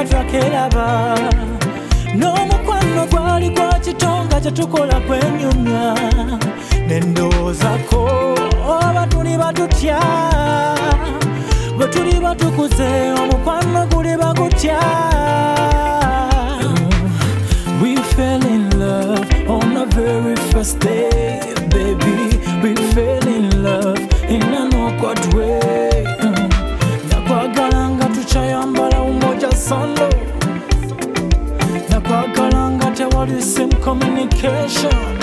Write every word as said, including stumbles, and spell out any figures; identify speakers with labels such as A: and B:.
A: nga twakelaba n'omukwano gwali gwa kitonga kyetukola kwenyumya nendoozako oba tuli batutya bwe tuli batukuze omukwano guli bagutya. We fell in love on the very first day, baby. We fell in love in an awkward way. Nakwagalanga tuchayambala umoja sando. Nakwagalanga tewali sim communication.